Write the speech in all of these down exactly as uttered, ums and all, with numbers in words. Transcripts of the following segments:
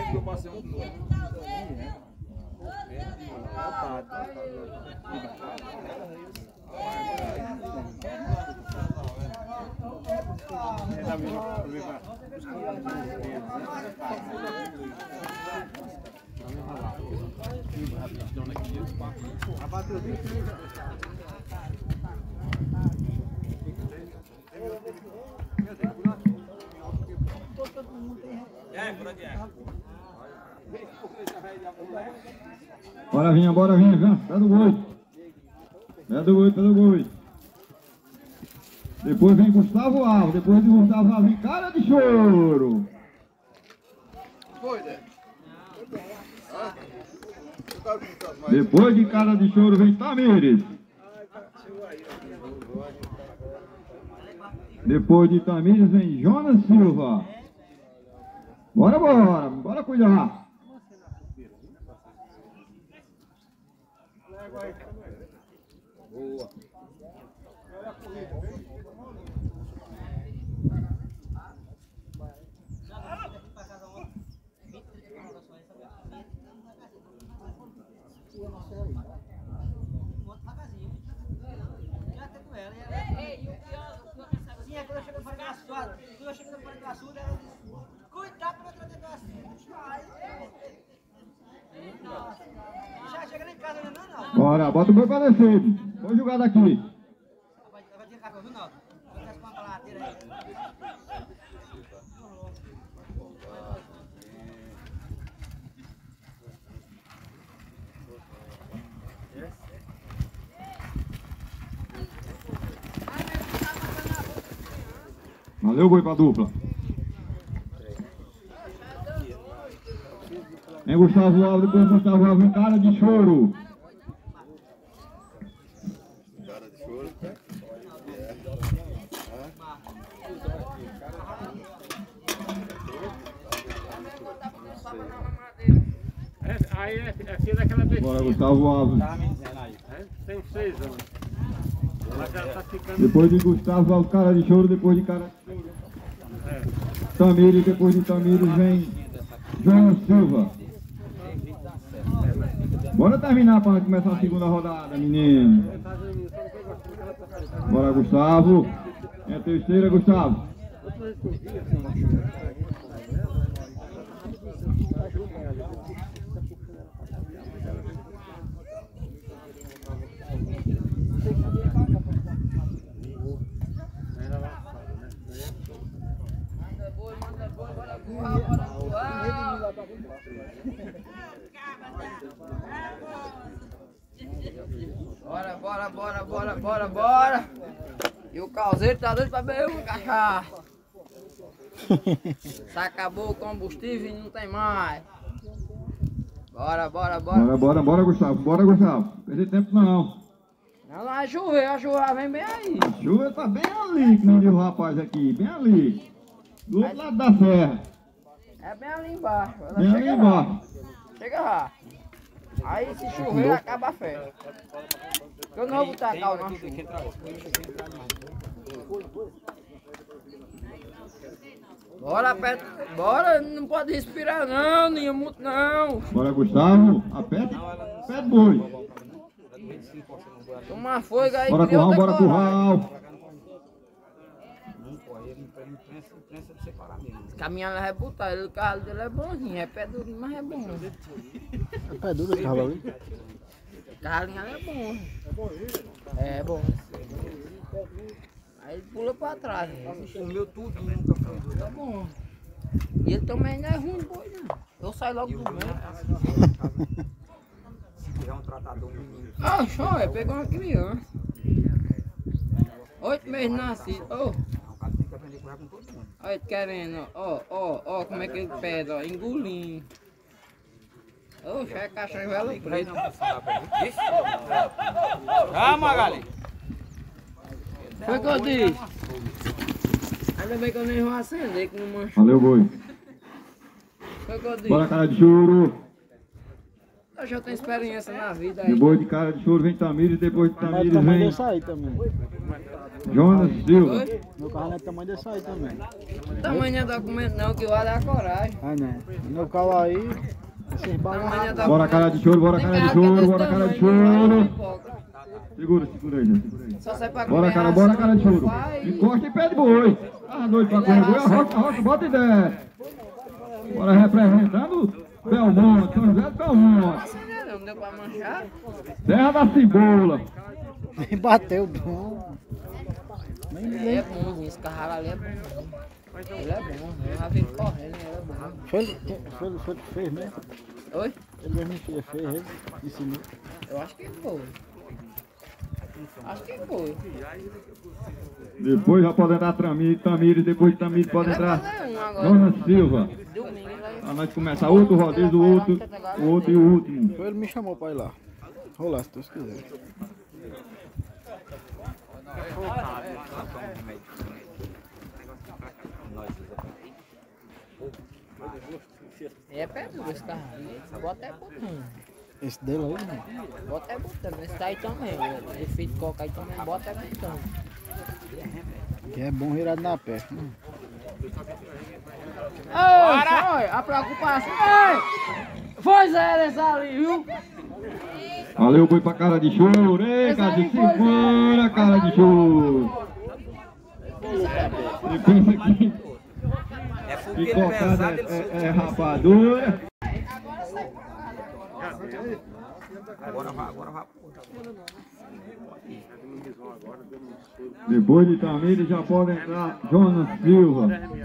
eu passei um novo. Bora vinha, bora vinha, vinha. Pé do boi. Pé do boi, pé do boi. Depois vem Gustavo Alves. Depois de Gustavo Alves vem Cara de Choro. Depois de Cara de Choro vem Tamires. Depois de Tamires vem Jonas Silva. Bora, bora. Bora cuidar. Boa. Bora, bota o boi pra descer. Vamos jogar daqui. Valeu, boi pra dupla. Vem Gustavo Alves, depois Gustavo Alves vem Cara de Choro. Cara de Choro. Aí é, é filho daquela vez. Bora, Gustavo Alves. Tá me dizendo aí. É, tem seis anos. Mas já tá ficando. Depois de Gustavo Alves, Cara de Choro, depois de Cara de Choro. É. Tamires, depois de Tamires vem João Silva. Bora terminar para começar a segunda rodada, menino. Bora, Gustavo. É a terceira, Gustavo. Bora, bora, bora, bora, bora, bora. E o calzeiro tá doido pra beber uma cachaça. Se acabou o combustível e não tem mais. Bora, bora, bora. Bora, bora, bora, Gustavo. Bora, Gustavo. Perder tempo não. Não, não, a chuva, a chuva vem bem aí. A chuva tá bem ali, que nem diz o rapaz aqui. Bem ali. Do outro lado da serra. É bem ali embaixo. Ela Bem ali chega embaixo. lá. Chega lá. Aí se chover acaba a festa. Eu não vou botar cal na chuva. Bora, Pedro. Bora, não pode respirar não, nem muito não. Bora, Gustavo. Aperta e pé do boi. Toma fogo aí. Bora, curral, bora, curral. Caminhar lá vai botar, ele, o carro dele é bonzinho, é pé duro, mas é bom. É pé duro esse carro ali? O carro é bom. É bom. Aí ele pula pra trás. Comeu tudo, nunca foi. Tá bom. E ele também não é ruim, boi, não. Eu saio logo do meio. Se tiver um tratador menino. Ah, show, é pegou uma criança. Oito meses nascido. Oh. Olha ele querendo, ó, ó, ó, como é que ele pede, ó, engolindo. Oxe, é caixão de vela preta. Ah, Magali! Foi o que eu disse. Ainda bem que eu nem vou acender, que não mancha. Valeu, boi. Foi o que eu disse. Bora, Cara de Choro. Eu já tenho experiência na vida aí. Depois de cara de choro vem Tamires, depois de Mas o Tamires tamanho vem desse aí também. Jonas Silva. Oi? Meu carro não é do tamanho desse aí também. Tamanho não é documento não, que vale a coragem. Ah, não. Meu carro aí, esses Tamanho é balões. Bora cara de choro, bora cara de choro, bora cara de choro. Segura, segura aí, gente, segura aí. Só sai pra Bora comer cara, ração, bora cara de choro. vai. Encosta e pé de boi. Ah, doido pra correr boi, arrocha, arrocha, bota ideia. Bora representando Belmonte, São José de Belmonte. Não deu pra manchar? Terra da Cebola. Bateu o dom. Ele é bom, esse carro ali é bom. Ele é bom, eu já vi correndo, ele é bom. Foi ele, foi ele, foi ele que fez mesmo? Oi? Ele mesmo fez, fez ele, ensinou. Eu acho que foi. Acho que foi. Depois já pode entrar Tamires, Tamires, depois de Tamires pode Ele vai entrar fazer um agora. Jonas Silva. Domingo ele vai... Pra nós começar outro rodízio, o outro, o outro e o último. Foi ele que me chamou pra ir lá. Vou lá, se Deus quiser. É pedro esse carro ali. Bota é botando. Esse dele aí, né? Bota é botando. Esse daí também. O efeito de coca aí também bota é botando. Que é bom virado na pé. Hum. Foi! A preocupação! Ei! Foi zero essa ali, viu? Valeu, boi pra cara de choro. Ei, cara de segura, cara de choro. Depois aqui, É porque ele picocada pesado, ele é, solta. é, é rapadura. Agora vai, agora vai. Depois de Tamires já pode entrar Jonas Silva.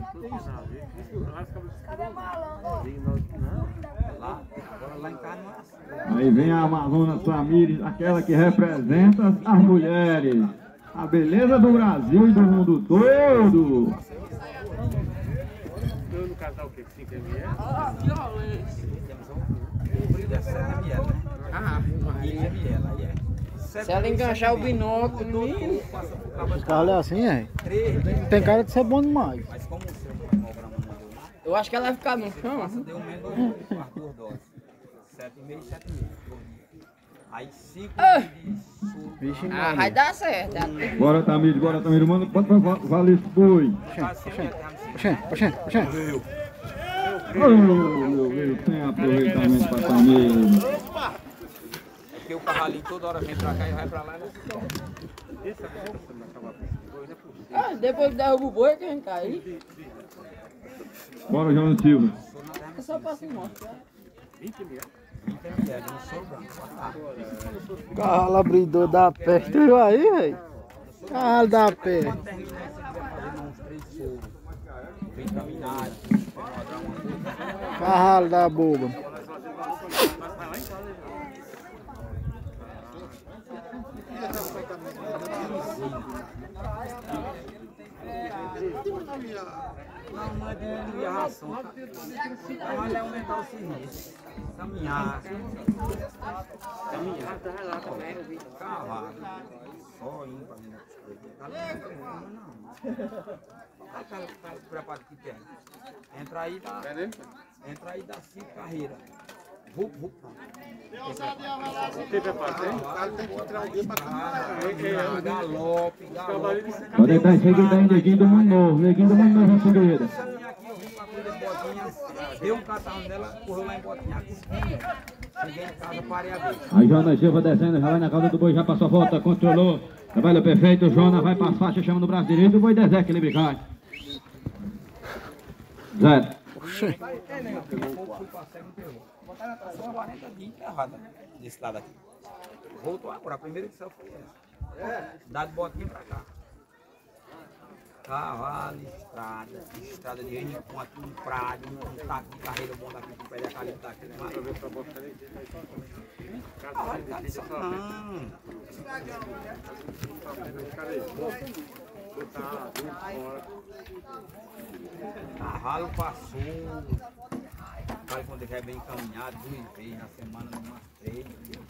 Lá, agora lá em casa não é assim. Aí vem a Amazonas Tamires, aquela que representa as mulheres. A beleza do Brasil e do mundo todo. Eu no casal o quê? cinco mililitros? Ah, violência. Temos um brilho de sete mililitros, né? Ah, quinze mililitros, aí é. se ela enganchar o binóculo, menino. Esse carro é assim, é? três, Tem, tem cara de ser bom demais. mas como o seu manobra não mandou nada, Eu acho que ela vai ficar no chão. passa deu menos as duas doses. sete e meio e sete e meio. Aí cinco Ah. de soro. Vixe, Ah, vai mano. dar certo. Ela- Bora Tamires, bora Tamires, mano, pode valer esse boi. Oxê, oxê, oxê. Oh, meu Deus, sem aproveitamento pra Tamires. Porque o cavalinho toda hora vem pra cá e vai pra lá. Né? Ah, depois que derruba o boi, quem cair? Bora Jonas Silva. É só pra se mostrar. vinte mililitros, não soro branco. Carro abridor da peste, viu aí, velho? Carro da peste. Quando termina, se quiser fazer uns três soros, vitaminagem, rodar uma coisa. Carro da boba. Não, não é diminuir a ração. Não, ele é aumentar o serviço. Caminhar. Caminhar. Cavalo. Só indo pra mim. Tá não, não. Tá cara preparado que tem. Entra aí, dá. Entra aí, dá cinco carreiras. Vup, vup. Tem preparo, tem? Galope, galope. Pode deitar em seguida aí, neguinho do mundo novo, neguinho do mundo novo em seguida. Essa minha aqui, eu vim pra cuidar de botinha, deu um catarro nela, correu lá em botinha, espinha. Cheguei em casa, parei a ver. Aí Jonas Silva descendo, já vai na cauda do boi, já passou a volta, controlou. Trabalho perfeito, o Jonas vai para as faixas, chama no braço direito, o boi desce, equilíbrio cai. Zero. Fui pra cego, não pegou. Botaram atrás, são quarenta dias enterrada desse lado aqui. Voltou agora, a primeira edição foi essa. Dá de botinha pra cá. Cavalo, estrada, estrada de N com aqui um prado, um taco de carreira bom daqui pro pé da calha daqui. Cavalo, caliça não. Cavalo passou. Vai quando ele é bem encaminhado, duas vezes na semana, umas três.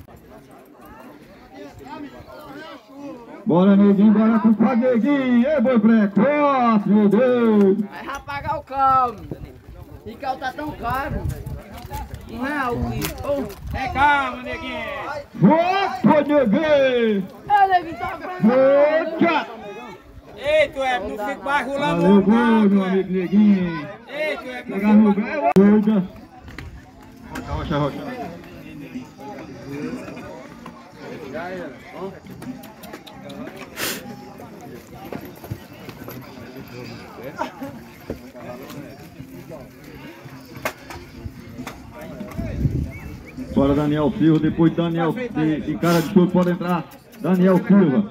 Bora, neguinho, bora com o neguinho. Ei, boi precoce, meu Deus. Vai apagar o caldo. E caldo tá tão caro. Um real o quilo. Oh. Vem cá, neguinho. Opa, neguinho! É, neguinho, tá Opa! Ei, tu é, não fica mais rolando Valeu, não, gol, tu meu é. amigo neguinho. Ei, tu é, não Pegar no fica mais... gol, doida. Rocha, rocha, rocha. Bora, Daniel Silva, depois de Daniel de, de cara de chute pode entrar Daniel Silva.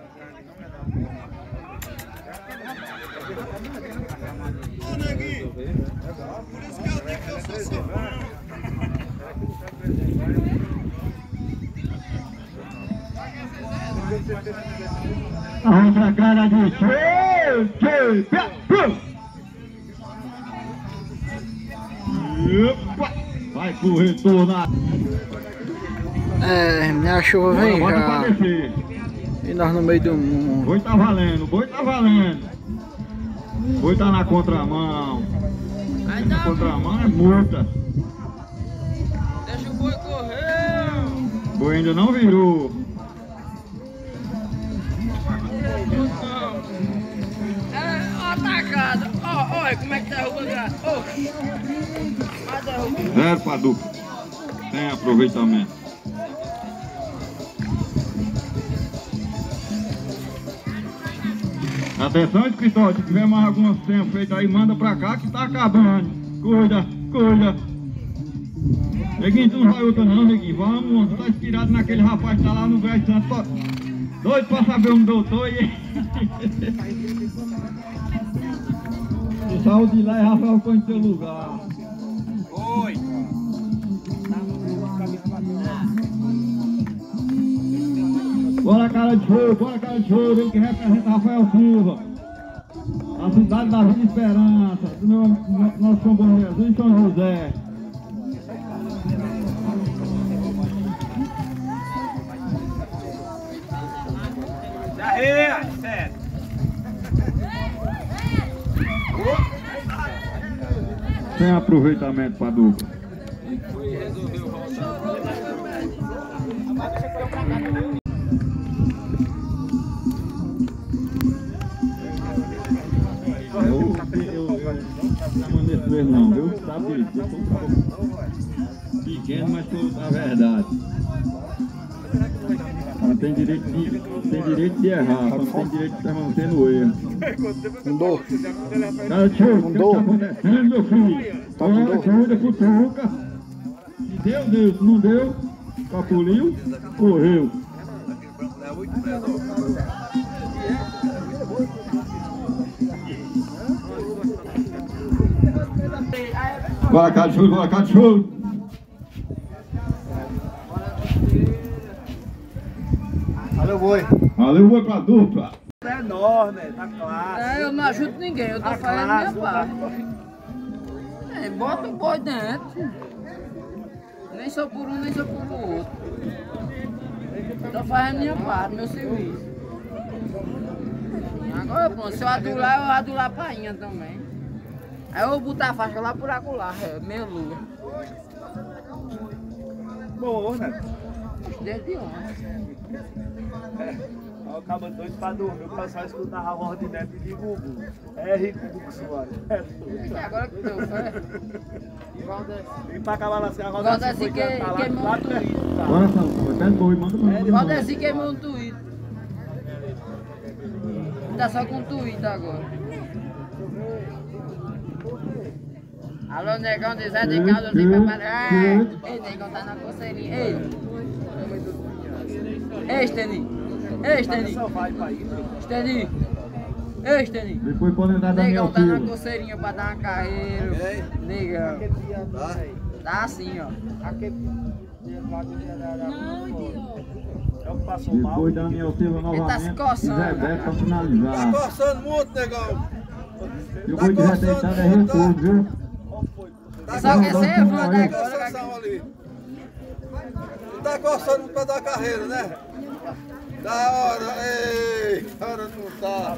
A outra cara de chute, Opa! Vai pro retorno. É, minha chuva vem Bora, já. bota pra descer. E nós no meio do O mundo. boi tá valendo, o boi tá valendo. O boi tá na contramão. Na contramão é multa. Deixa o boi correr. O boi ainda não virou. É, ó, atacado. Ó, olha como é que derruba o gato. Ó. Vai derrubar. Zero pra dupla. Sem aproveitamento. Atenção, escritório, se tiver mais algumas tempo feito aí, manda pra cá que tá acabando. Cuida, cuida. Neguinho, tu não vai outra não, neguinho. Vamos, tu tá inspirado naquele rapaz que tá lá no Grande Santo. Pô, doido pra saber onde eu tô e... O saúde de lá e Rafael põe em seu lugar. Oi. Bora, cara de show, bora, cara de show, ele que representa Rafael Silva. A cidade da Vida Esperança, do meu, no, nosso São Bom Jesus e São José. Carreira, certo. Sem aproveitamento pra dupla. Eu, eu, eu não manejo mesmo não, viu? Sabe disso, eu sou um cara pequeno, mas sou da verdade. Não tem direito de, tem direito de errar, só não tem direito de permanecer no erro. Mudou. Cara, tio, o que Mudou. tá acontecendo, meu filho? Tá, Olha, mudou. cuida, cutuca. Se deu, deu. Se não deu, capuliu, correu. Bora, cara de chute, bora, cara de chute. Valeu, boi. Valeu, boi pra dupla. É enorme, tá claro. É, eu não ajudo ninguém, eu tô fazendo a minha parte. É, bota o boi dentro. Nem só por um, nem só por outro. Tô fazendo a minha parte, meu serviço. Agora pronto, se eu adular, eu adular a painha também. Aí eu vou botar a faixa lá por acolá, é meio lua. Bom, né? Desde ontem. Aí o cabo doido pra dormir, o pessoal escutava a voz de neto de Gugu. É rico do Soares. E agora que deu fé. Valdeci. E pra acabar lascar a roda Valdeci que, queimou um tweet. Bora, Sal, pega o boi, manda pra mim. Valdeci queimou um tweet. Tá só com tweet agora. Alô, negão de Zé de Caldas e Papai. Ah, ei, negão tá na coceirinha. Ei. Ei, Steny. Ei, Steny. Steny. Ei, Steny. Depois pode entrar Daniel Negão tá na Silva. coceirinha pra dar uma carreira. Negão. Tá assim, ó. É o que passou mal. Depois Daniel Silva Ele tá se novamente. coçando. Zé Beto pra Tá finalizar. coçando muito, negão. E o boi de retentada é recurso, viu? Tá Só que você é fã da Tá agora. coçação ali. Tu tá coçando pra dar carreira, né? Da hora, ei, hora não tá.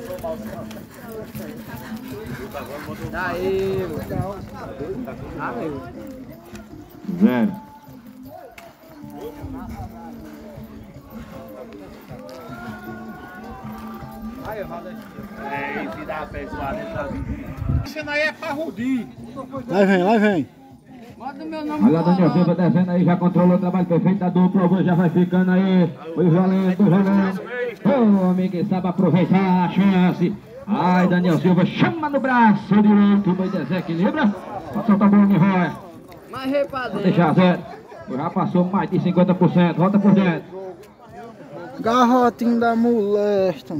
Daí, mano. Valeu. zero. É, e dá a pessoa Isso aí é parrudim. Lá vem, lá vem. Manda o meu nome. Olha o Daniel Silva descendo aí, já controlou o trabalho perfeito da dupla. O boi já vai ficando aí. Foi valendo, foi valendo. O homem que sabe aproveitar a chance. Ai, Daniel Silva chama no braço direito. O boi desequilibra. Pode soltar a bola de Roy. Mais repadinho. Deixa zero. Já passou mais de cinquenta por cento. Volta por dentro. Garrotinho da molesta.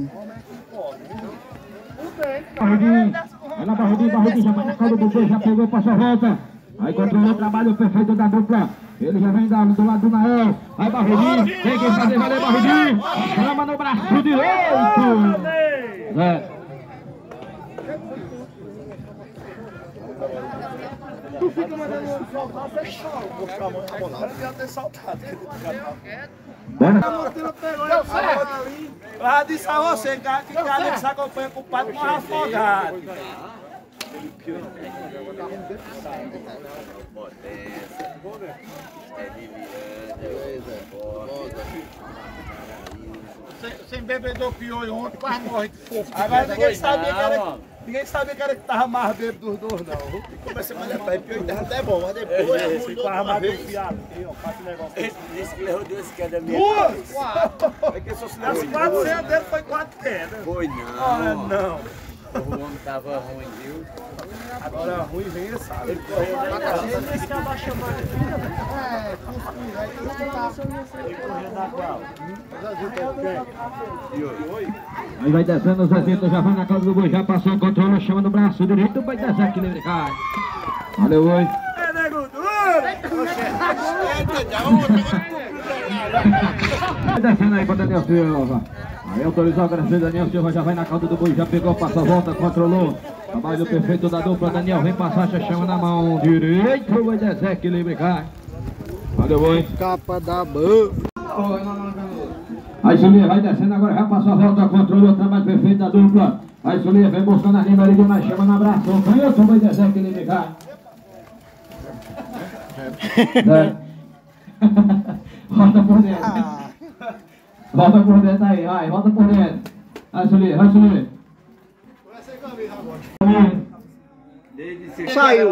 Barrudinho. Vai lá, Barrudinho, Barrudinho. Já vai na calda do boi, já pegou, passou a volta. Aí controlou o trabalho perfeito da dupla. Ele já vem do lado do Nael. Aí Barrudinho. Tem que fazer valer Barrudinho. Chama no braço direito. Zé. Tu fica mandando um soltar, você chora. Vou buscar a mão na mão. Eu ter saltado. Bora. Eu já disse a você que cada que se acompanha com o pato morre afogado. Sem, sem bebedor pior ontem, quase morre de fofo. Agora ninguém sabia que era, ninguém sabia que era que tava mais bêbado dos dois, não. Comecei a malhar pra ele, pior que tava até bom, mas depois é ruim Quase mais vez. confiado. Aqui, ó, faça esse negócio. Esse disse que levou duas quedas minhas. Duas! É que se as quatrocentas dele foi quatro quedas. Foi Olha, não. não. O homem tava ruim, viu? Agora ruim vem, sabe? Ele correu na na Ele disse que ela chamando ele. Ele correu na qual? Aí vai descendo o Zezinho, já vai na casa do boi, já passou, controla, chama no braço direito, vai descer que ele cai. Valeu, boi. É, nego duro! Vai descendo aí pra Daniel Silva. Aí autorizou a graça, Daniel Silva já vai na cauda do boi, já pegou, passa a volta, controlou. Trabalho perfeito da dupla, Daniel vem passar, já chama na mão direito, vai descer, equilíbrio cai. Valeu, boi. Capa da boa. Aí Zulia vai descendo agora, já passou a volta, controlou, trabalho perfeito da dupla. Aí Zulia vem buscando a linha ali demais, chama no abraço, canhoto, vai descer, equilíbrio cai. Volta por dentro. Volta por dentro aí, vai, volta por dentro. Vai, Zulia, vai, Zulia. Saiu.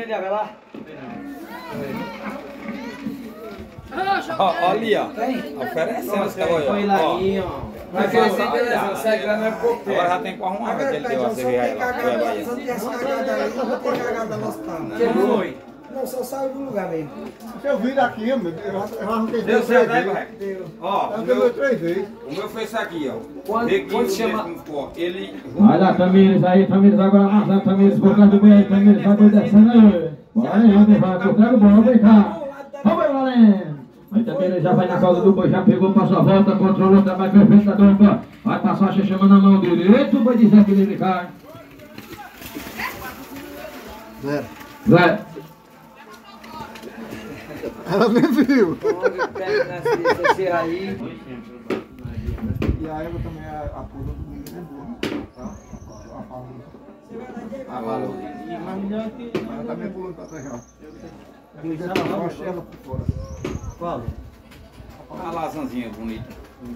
Ó, ó ali, ó. Oferecendo os caras, ó. Vai oferecer, beleza. Você grana é pouco. Agora já tem que arrumar aquele teu a cerveja aí lá. Se eu não tivesse cagado aí, eu não teria cagado no hospital. Que foi? Não, só saiu do lugar mesmo. Eu vi daqui, eu arranquei Deu três certo aí, vezes. correto? Ó, o Arranquei meu, três vezes. o meu foi isso aqui, ó. Quando- Peguei quando o chama- mesmo, pô, ele... Vai lá, Tamires, aí, Tamires, agora amassando, Tamires, por trás do boi aí, Tamires, vai boi descendo aí. Bora aí, onde vai, por trás do boi, vem cá. Vamos, valendo. Aí Tamires já vai na cauda do boi, já pegou, passou a volta, controlou o trabalho perfeito da dupla. Vai passar, chama na mão direito, vai dizer que ele cai. Zero. Zé. Ela nem viu. Esse aí. E a égua também, a, a pula do menino é boa. Tá? A Paula. Ah, valeu. Ela também pulou pra trás, ó. Eu já tava achei ela por fora. Qual? Uma lasanzinha bonita.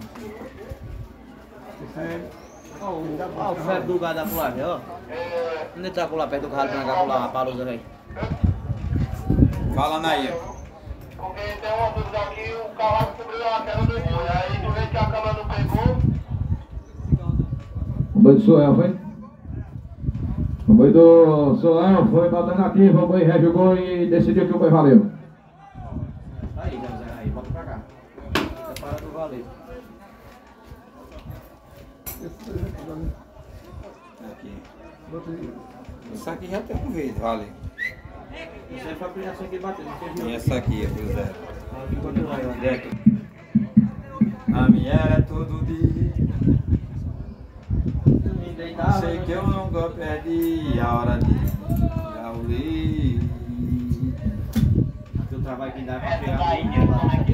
Isso é... Ó, o ferro do gado da pular, ó. Onde tá pular perto do carro pra cá pular a palusa, velho? Fala, Nair. Porque tem uma dúvida aqui, o cavalo cobriu a tela do boi, aí tu vê que a câmera não pegou. O boi do Suel foi? O boi do Suel foi pra alternativa, o boi rejugou e decidiu que o boi valeu. Aí, Zé, aí, bota pra cá. Separa do valer. Aqui. Isso aqui já tem um vez, vale. Isso aí foi a aplicação que ele bateu, não teve E essa aqui, por exemplo. aqui continua aí, ó. Direto. A minha era todo dia. Sei que eu nunca perdi a hora de Gaulê. O trabalho que dá pra pegar.